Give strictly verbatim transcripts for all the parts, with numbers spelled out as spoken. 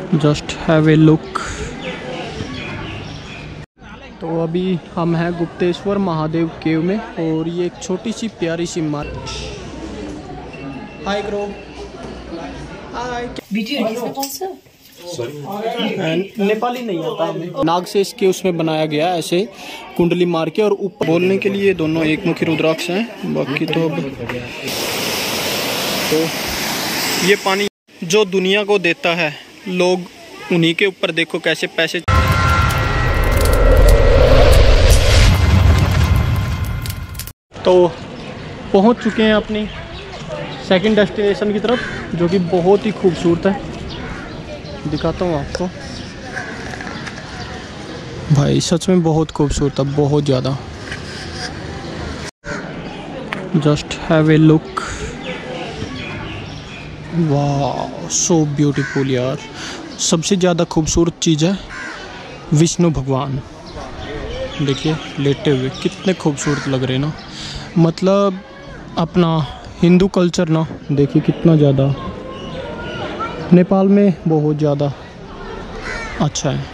Just have a look. तो अभी हम हैं गुप्तेश्वर महादेव केव में और ये एक छोटी सी प्यारी सी इमारत। हाय ग्रो, हाय। नेपाली नहीं आता हमें। नाग से इसके उसमें बनाया गया ऐसे कुंडली मार के, और ऊपर बोलने के लिए दोनों एक मुखी रुद्राक्ष हैं। बाकी तो अब तो ये पानी जो दुनिया को देता है, लोग उन्हीं के ऊपर देखो कैसे पैसे। तो पहुंच चुके हैं अपनी सेकंड डेस्टिनेशन की तरफ, जो कि बहुत ही खूबसूरत है। दिखाता हूँ आपको भाई, सच में बहुत खूबसूरत है, बहुत ज़्यादा। जस्ट हैव ए लुक, वाह सो ब्यूटीफुल यार। सबसे ज़्यादा खूबसूरत चीज़ है विष्णु भगवान। देखिए लेटे हुए कितने खूबसूरत लग रहे हैं ना। मतलब अपना हिंदू कल्चर ना, देखिए कितना ज़्यादा नेपाल में बहुत ज़्यादा अच्छा है।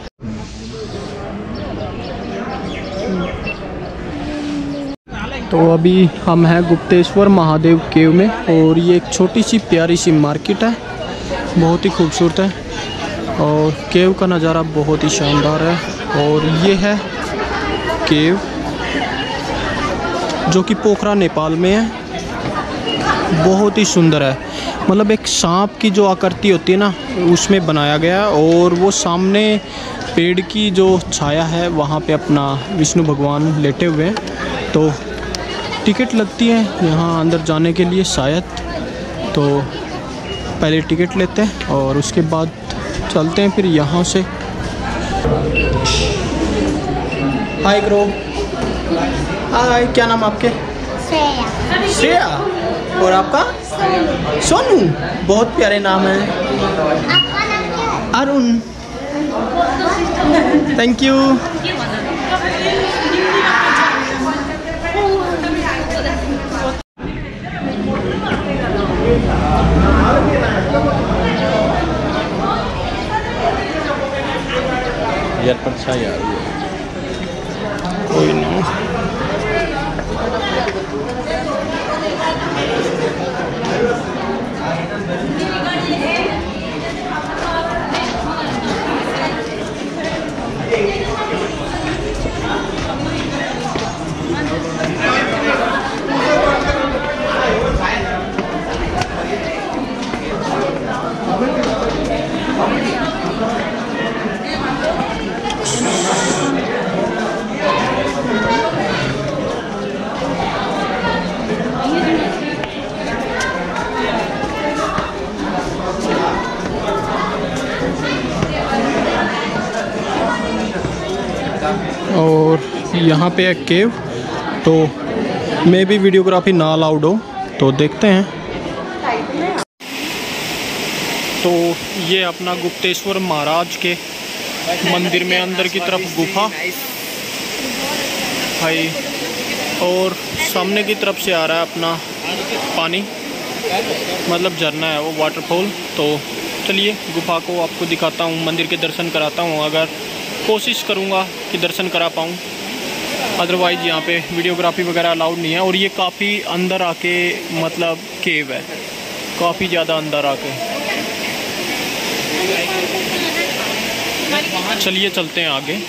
तो अभी हम हैं गुप्तेश्वर महादेव केव में और ये एक छोटी सी प्यारी सी मार्केट है, बहुत ही खूबसूरत है। और केव का नज़ारा बहुत ही शानदार है। और ये है केव जो कि पोखरा नेपाल में है। बहुत ही सुंदर है, मतलब एक सांप की जो आकृति होती है ना, उसमें बनाया गया। और वो सामने पेड़ की जो छाया है, वहाँ पे अपना विष्णु भगवान लेटे हुए हैं। तो टिकट लगती है यहाँ अंदर जाने के लिए शायद, तो पहले टिकट लेते हैं और उसके बाद चलते हैं फिर यहाँ से। हाय ग्रो, हाय। क्या नाम आपके? श्रेया। श्रेया। और आपका? सोनू। सोनू, बहुत प्यारे नाम है। आपका नाम क्या है? अरुण। Thank you. यार percaya कोई ना। और यहाँ पे एक केव, तो मे भी वीडियोग्राफी ना अलाउड हो, तो देखते हैं। तो ये अपना गुप्तेश्वर महाराज के मंदिर में अंदर की तरफ गुफा भाई, और सामने की तरफ से आ रहा है अपना पानी, मतलब झरना है वो, वाटरफॉल। तो चलिए गुफा को आपको दिखाता हूँ, मंदिर के दर्शन कराता हूँ। अगर कोशिश करूँगा कि दर्शन करा पाऊँ, अदरवाइज़ यहाँ पे वीडियोग्राफी वगैरह अलाउड नहीं है। और ये काफ़ी अंदर आके मतलब केव है, काफ़ी ज़्यादा अंदर आके। चलिए चलते हैं आगे।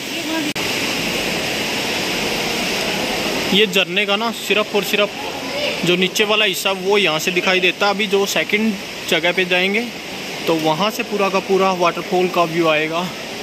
ये झरने का ना सिर्फ और सिर्फ जो नीचे वाला हिस्सा वो यहाँ से दिखाई देता है। अभी जो सेकंड जगह पे जाएंगे तो वहाँ से पूरा का पूरा वाटरफॉल का व्यू आएगा।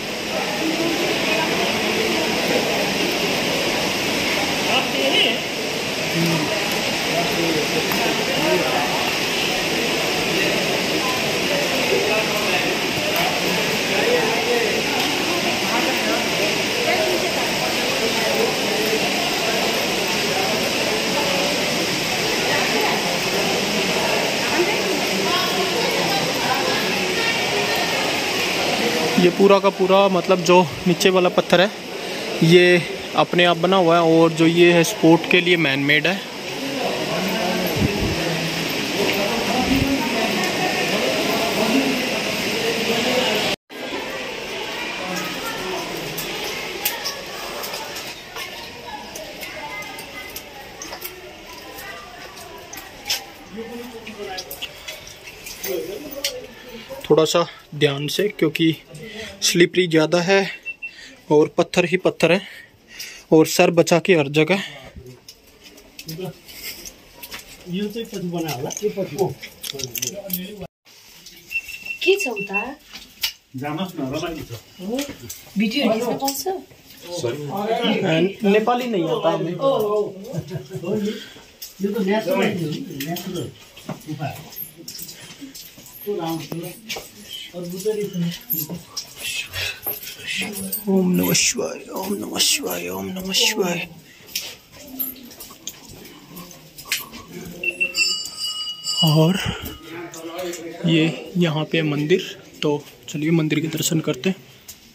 ये पूरा का पूरा मतलब जो नीचे वाला पत्थर है ये अपने आप बना हुआ है, और जो ये है स्पोर्ट के लिए मैन मेड है। थोड़ा सा ध्यान से, क्योंकि स्लिपरी ज़्यादा है और पत्थर ही पत्थर है, और सर बचा के हर जगह। नेपाली नहीं आता हमें। ओम नमः शिवाय, ओम नमः शिवाय, ओम नमः शिवाय। और ये यहाँ पे मंदिर, तो चलिए मंदिर के दर्शन करते हैं।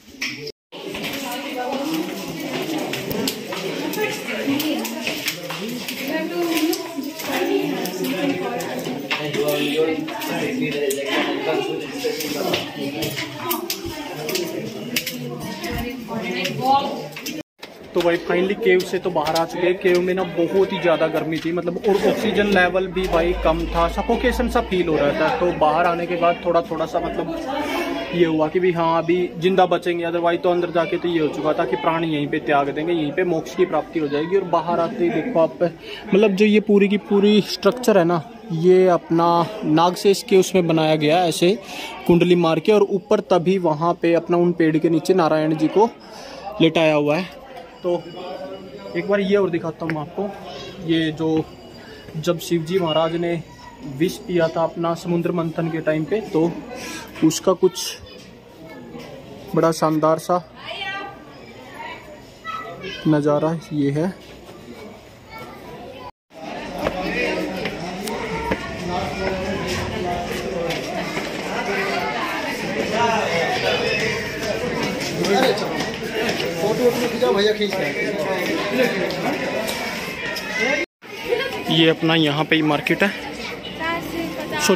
तो भाई फाइनली केव से तो बाहर आ चुके हैं। केव में ना बहुत ही ज़्यादा गर्मी थी, मतलब, और ऑक्सीजन लेवल भी भाई कम था, सफोकेशन सा फील हो रहा था। तो बाहर आने के बाद थोड़ा थोड़ा सा मतलब ये हुआ कि भी हाँ अभी जिंदा बचेंगे, अदरवाइज तो अंदर जाके तो ये हो चुका था कि प्राण यहीं पे त्याग देंगे, यहीं पे मोक्ष की प्राप्ति हो जाएगी। और बाहर आते ही देखो आप, मतलब जो ये पूरी की पूरी स्ट्रक्चर है ना, ये अपना नागशेष के उसमें बनाया गया ऐसे कुंडली मार के, और ऊपर तभी वहाँ पे अपना उन पेड़ के नीचे नारायण जी को लेटाया हुआ है। तो एक बार ये और दिखाता हूँ आपको, ये जो जब शिवजी महाराज ने विष पिया था अपना समुद्र मंथन के टाइम पे, तो उसका कुछ बड़ा शानदार सा नज़ारा ये है। ये अपना यहाँ पे ही मार्केट है। सो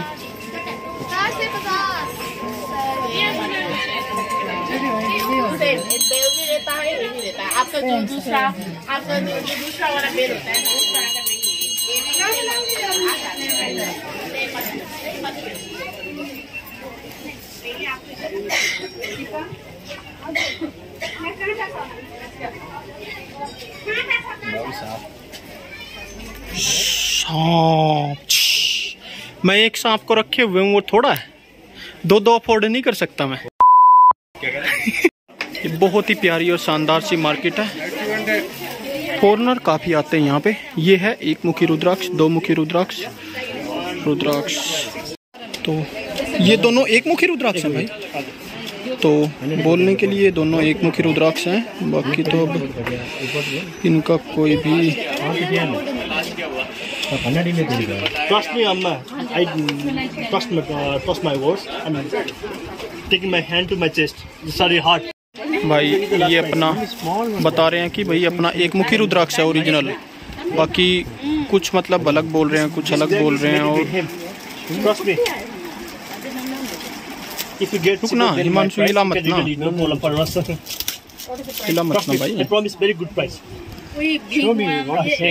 आपका जो दूसरा आपका जो दूसरा वाला बेल होता है उस तरह का नहीं सांप, मैं एक सांप को रखे हुए हूँ, वो थोड़ा है, दो दो अफोर्ड नहीं कर सकता मैं। ये बहुत ही प्यारी और शानदार सी मार्केट है। फॉरेनर काफी आते हैं यहाँ पे। ये है एक मुखी रुद्राक्ष, दो मुखी रुद्राक्ष, रुद्राक्ष। तो ये दोनों एक मुखी रुद्राक्ष हैं भाई, तो बोलने के लिए दोनों एक मुखी रुद्राक्ष हैं। बाकी तो अब इनका कोई भी Trust me, Amma. I trust my uh, trust my words. I'm taking my hand to my chest. Sorry, heart. भाई ये अपना बता रहे हैं कि भाई अपना एक मुखी रुद्राक्ष है ओरिजिनल, बाकी कुछ मतलब अलग बोल रहे हैं, कुछ अलग बोल रहे हैं। और Trust me. If you get रुकना हिमांशु, हिला मत ना, no problem for us. हिला मत ना भाई। I promise very good price. Show me what is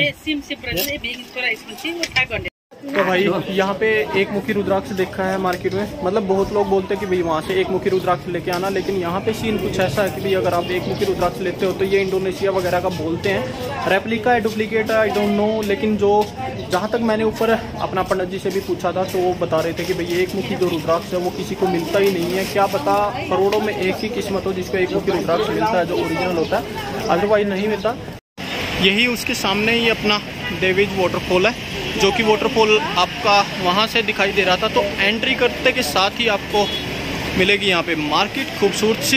it? तो भाई यहाँ पे एक मुखी रुद्राक्ष देखा है मार्केट में, मतलब बहुत लोग बोलते हैं कि भाई वहाँ से एक मुखी रुद्राक्ष लेके आना, लेकिन यहाँ पे सीन कुछ ऐसा है कि भाई अगर आप एक मुखी रुद्राक्ष लेते हो तो ये इंडोनेशिया वगैरह का बोलते हैं, रेप्लिका है, डुप्लीकेट है, आई डोंट नो। लेकिन जो जहाँ तक मैंने ऊपर अपना पंडित जी से भी पूछा था, तो वो बता रहे थे कि भाई एक मुखी जो रुद्राक्ष है वो किसी को मिलता ही नहीं है। क्या पता करोड़ों में एक ही किस्मत हो जिसको एक मुखी रुद्राक्ष मिलता है जो ओरिजिनल होता है, अदरवाइज नहीं मिलता। यही उसके सामने ही अपना देवीज वाटरफॉल है, जो कि वाटरफॉल आपका वहाँ से दिखाई दे रहा था। तो एंट्री करते के साथ ही आपको मिलेगी यहाँ पे मार्केट खूबसूरत सी।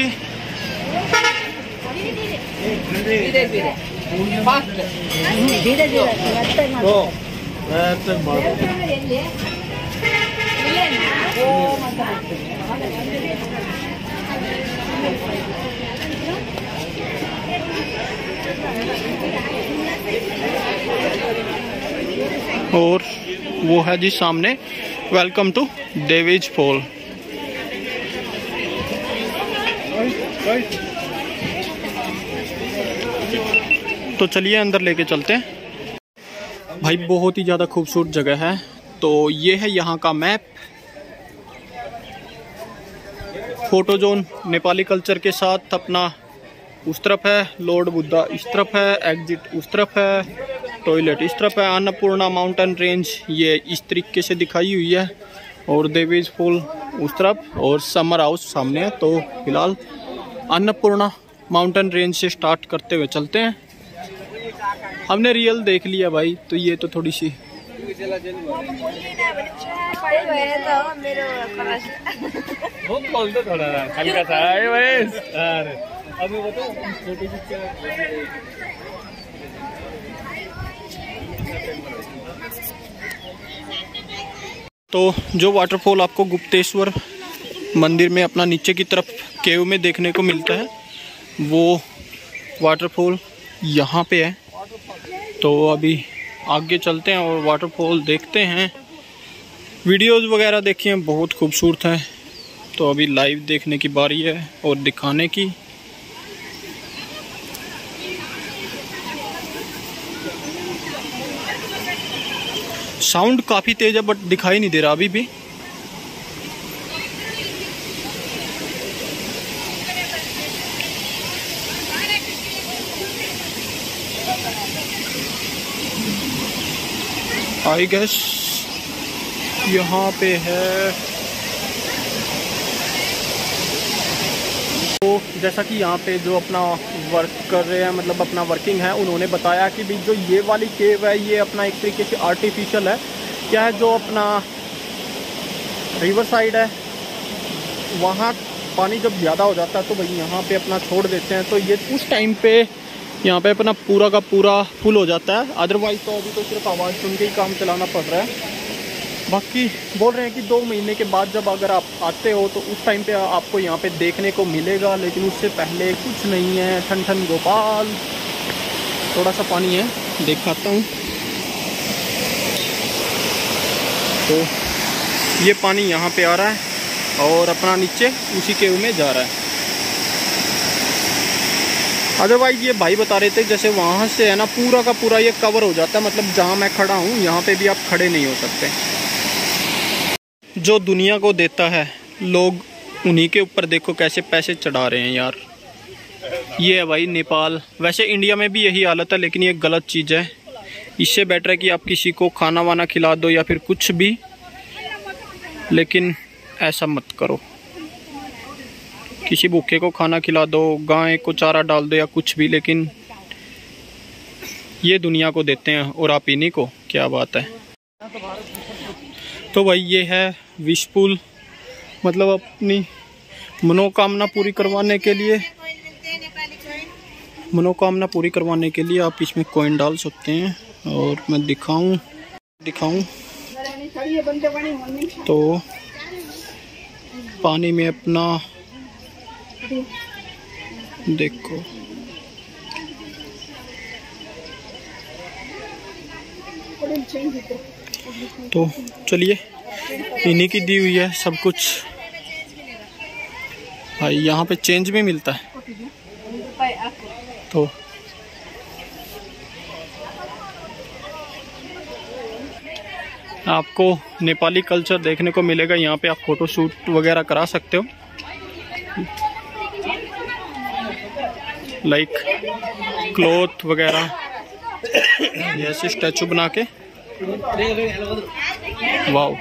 और वो है जी सामने, वेलकम टू देवीज फॉल। तो चलिए अंदर लेके चलते हैं। भाई बहुत ही ज़्यादा खूबसूरत जगह है। तो ये है यहाँ का map. Photo zone Nepali culture के साथ अपना उस तरफ है, लॉर्ड बुद्धा इस तरफ है, एग्जिट उस तरफ है, टॉयलेट इस तरफ है। अन्नपूर्णा माउंटेन रेंज ये इस तरीके से दिखाई हुई है और देवीज फॉल उस तरफ और समर हाउस सामने है। तो फिलहाल अन्नपूर्णा माउंटेन रेंज से स्टार्ट करते हुए चलते हैं। हमने रियल देख लिया भाई, तो ये तो थोड़ी सी तो जो वाटरफॉल आपको गुप्तेश्वर मंदिर में अपना नीचे की तरफ केव में देखने को मिलता है, वो वाटरफॉल यहाँ पे है। तो अभी आगे चलते हैं और वाटरफॉल देखते हैं। वीडियोस वगैरह देखिए बहुत खूबसूरत है। तो अभी लाइव देखने की बारी है और दिखाने की। साउंड काफ़ी तेज है बट दिखाई नहीं दे रहा अभी भी। आई गेस यहाँ पे है। तो जैसा कि यहाँ पे जो अपना वर्क कर रहे हैं, मतलब अपना वर्किंग है, उन्होंने बताया कि भी जो ये वाली केव है ये अपना एक तरीके से आर्टिफिशियल है। क्या है, जो अपना रिवर साइड है वहाँ पानी जब ज़्यादा हो जाता है तो भाई यहाँ पे अपना छोड़ देते हैं, तो ये उस टाइम पे यहाँ पे अपना पूरा का पूरा फुल हो जाता है। अदरवाइज तो अभी तो सिर्फ आवाज़ सुन के ही काम चलाना पड़ रहा है। बाकी बोल रहे हैं कि दो महीने के बाद जब अगर आप आते हो तो उस टाइम पे आपको यहाँ पे देखने को मिलेगा, लेकिन उससे पहले कुछ नहीं है। ठन ठन गोपाल, थोड़ा सा पानी है, दिखाता हूँ। तो ये पानी यहाँ पे आ रहा है और अपना नीचे उसी केव में जा रहा है। अदरवाइज ये भाई बता रहे थे जैसे वहाँ से है ना पूरा का पूरा ये कवर हो जाता है, मतलब जहाँ मैं खड़ा हूँ यहाँ पे भी आप खड़े नहीं हो सकते। जो दुनिया को देता है लोग उन्हीं के ऊपर देखो कैसे पैसे चढ़ा रहे हैं यार। ये है भाई नेपाल। वैसे इंडिया में भी यही हालत है, लेकिन ये गलत चीज़ है। इससे बेटर है कि आप किसी को खाना वाना खिला दो या फिर कुछ भी, लेकिन ऐसा मत करो। किसी भूखे को खाना खिला दो, गाय को चारा डाल दो या कुछ भी, लेकिन ये दुनिया को देते हैं और आप इन्हीं को। क्या बात है। तो भाई ये है विश पूल, मतलब अपनी मनोकामना पूरी करवाने के लिए मनोकामना पूरी करवाने के लिए आप इसमें कॉइन डाल सकते हैं। और मैं दिखाऊं दिखाऊं तो पानी में अपना देखो, तो चलिए इन्हीं की दी हुई है सब कुछ भाई। यहाँ पे चेंज भी मिलता है। तो आपको नेपाली कल्चर देखने को मिलेगा। यहाँ पे आप फोटो शूट वगैरह करा सकते हो, लाइक क्लॉथ वगैरह, ऐसे स्टैचू बना के। वाओ,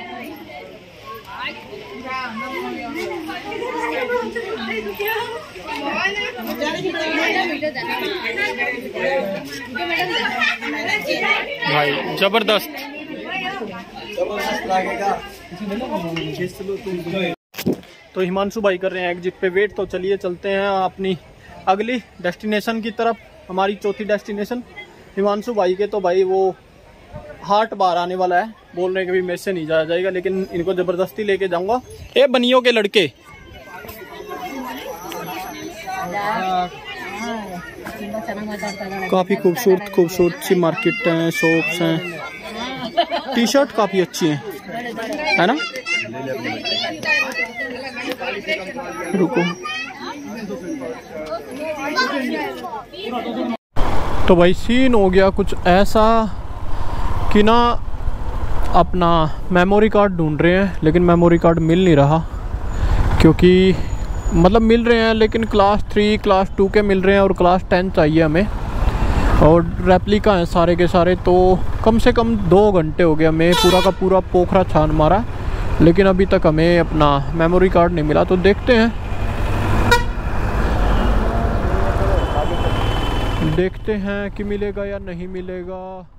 भाई जबरदस्त। तो हिमांशु भाई कर रहे हैं एग्जिट पे वेट। तो चलिए चलते हैं अपनी अगली डेस्टिनेशन की तरफ, हमारी चौथी डेस्टिनेशन। हिमांशु भाई के तो भाई वो हार्ट बाहर आने वाला है, बोल रहे हैं कि भी मेरे से नहीं जाया जाएगा, लेकिन इनको जबरदस्ती लेके जाऊंगा। ए बनियों के लड़के, काफी खूबसूरत खूबसूरत सी मार्केट हैं, शॉप्स हैं। टी शर्ट काफी अच्छी हैं, है ना। रुको, तो भाई सीन हो गया कुछ ऐसा कि ना अपना मेमोरी कार्ड ढूंढ रहे हैं, लेकिन मेमोरी कार्ड मिल नहीं रहा, क्योंकि मतलब मिल रहे हैं, लेकिन क्लास थ्री क्लास टू के मिल रहे हैं और क्लास टेन चाहिए हमें। और रेप्लिका हैं सारे के सारे। तो कम से कम दो घंटे हो गया, हमें पूरा का पूरा पोखरा छान मारा, लेकिन अभी तक हमें अपना मेमोरी कार्ड नहीं मिला। तो देखते हैं देखते हैं कि मिलेगा या नहीं मिलेगा।